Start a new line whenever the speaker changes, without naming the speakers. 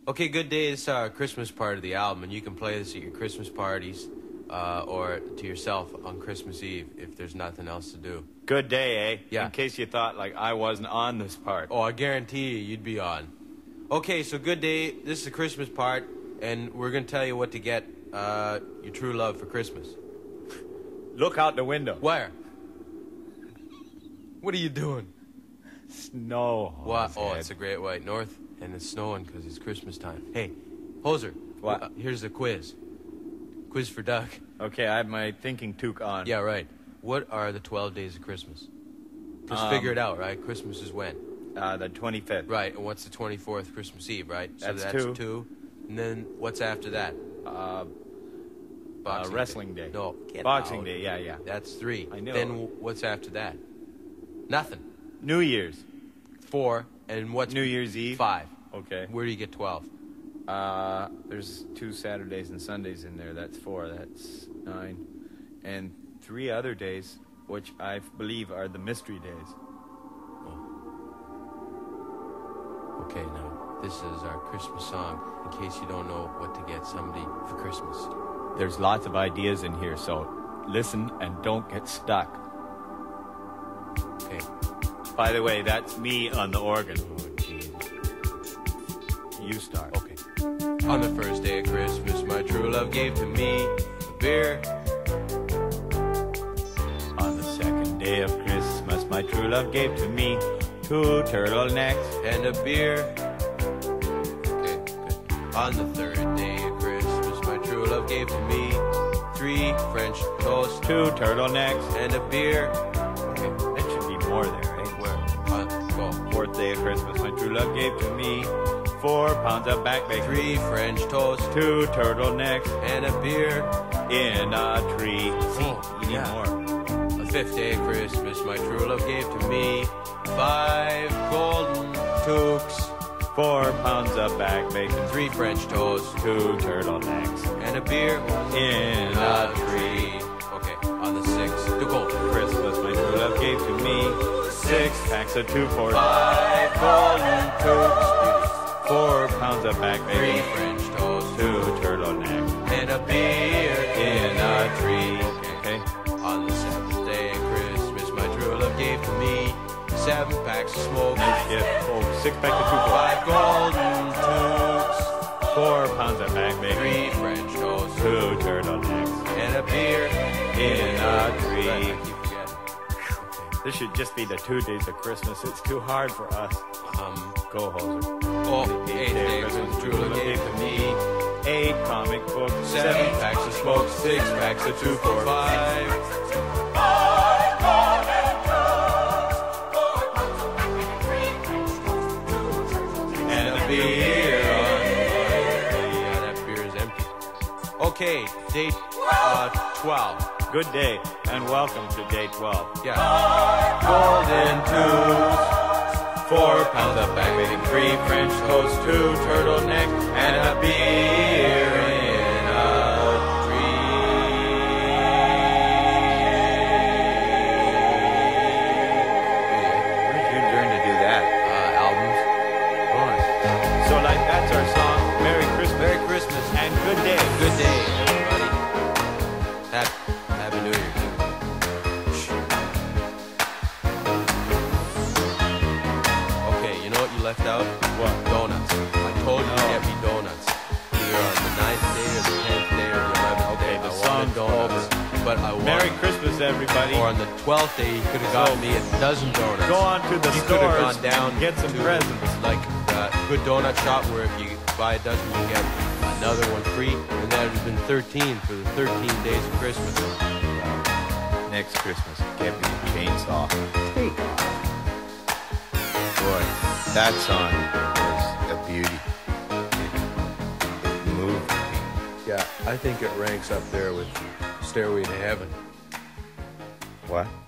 Okay, Good Day is our Christmas part of the album, and you can play this at your Christmas parties or to yourself on Christmas Eve if there's nothing else to do.
Good Day, eh?
Yeah.
In case you thought, like, I wasn't on this part.
Oh, I guarantee you'd be on. Okay, so Good Day, this is the Christmas part, and we're going to tell you what to get your true love for Christmas.
Look out the window.
Where? What are you doing?
Snow.
What? Oh, it's a great white north, and it's snowing because it's Christmas time. Hey, Hoser.
What?
Here's the quiz. Quiz for Doug.
Okay, I have my thinking toque on.
Yeah, right. What are the 12 days of Christmas? Just figure it out, right? Christmas is when?
The 25th.
Right, and what's the 24th? Christmas Eve, right? So
That's
that's
two.
two. And then what's after that? Boxing
Wrestling Day.
No, get
Boxing
out.
Day, yeah.
That's 3.
I know.
Then what's after that? Nothing.
New Year's.
4. And what's
New Year's Eve.
5?
Okay.
Where do you get 12?
There's 2 Saturdays and Sundays in there. That's 4. That's 9. And 3 other days, which I believe are the mystery days.
Okay, now, this is our Christmas song, in case you don't know what to get somebody for Christmas.
There's lots of ideas in here, so listen and don't get stuck.
Okay.
By the way, that's me on the organ.
Oh, geez.
You start.
Okay. On the first day of Christmas, my true love gave to me a beer.
On the second day of Christmas, my true love gave to me 2 turtlenecks.
And a beer. Okay, good. On the third day of Christmas, my true love gave to me 3 French toasts.
2 turtlenecks.
And a beer. Okay,
That should be more there, right?
where? Go.
4th day of Christmas, my true love gave to me 4 pounds of back bacon.
3 French toasts.
2 turtlenecks
And a beer.
in a tree. See, you need
yeah.
more.
The 5th day of Christmas, my true love gave to me 5 golden toques.
4 pounds of back bacon.
3 French toasts.
2 turtlenecks
And a beer.
in a tree.
Okay, on the 6th, to go.
Christmas, my true love gave to me 6 packs of 2 for
5 golden toques.
4 pounds of back
3
bacon.
French toasts.
2 turtlenecks
And a beer
in a tree.
Okay. On the 7th day of Christmas, my true love gave to me 7 packs of smoke.
Yeah. Oh, 6 packs of 2 for
5 golden toques.
4 pounds of back
3
bacon.
French toasts.
2 turtlenecks
And a beer
in a tree.
I keep forgetting.
This should just be the 2 days of Christmas. It's too hard for us. Go, Hoser.
Oh, the 8th day of Christmas, true love gave to me
8 comic books.
7 packs of smoke, 6 packs of 2 for 5. And a beer. Yeah, that beer is empty. Okay, day 12.
Good day, and welcome to day 12.
Yeah. Golden tubes. 4 pounds of back bacon, 3 French toast, 2 turtleneck, and a beer in a
Where'd you learn to do that?
albums.
So, like, that's our song. Merry Christmas.
Merry Christmas
And good day.
good day, everybody. Happy New Year too. Okay, you know what you left out?
What?
Donuts. I told you to get me donuts. Either on the 9th day or the 10th day or the 11th day.
the
I
song's
wanted donuts. But I
Merry
wanted,
Christmas, everybody.
or on the 12th day, you could have got me a dozen donuts.
Go on to the
You could have
stores
gone down
and get some
to,
presents.
like the Good Donut Shop, where if you buy a dozen, you get another one free. And that would have been 13 for the 13 days of Christmas.
Next Christmas, get me a chainsaw. Take off. Boy, that song was a beauty. It moved me.
Yeah, I think it ranks up there with Stairway to Heaven.
What?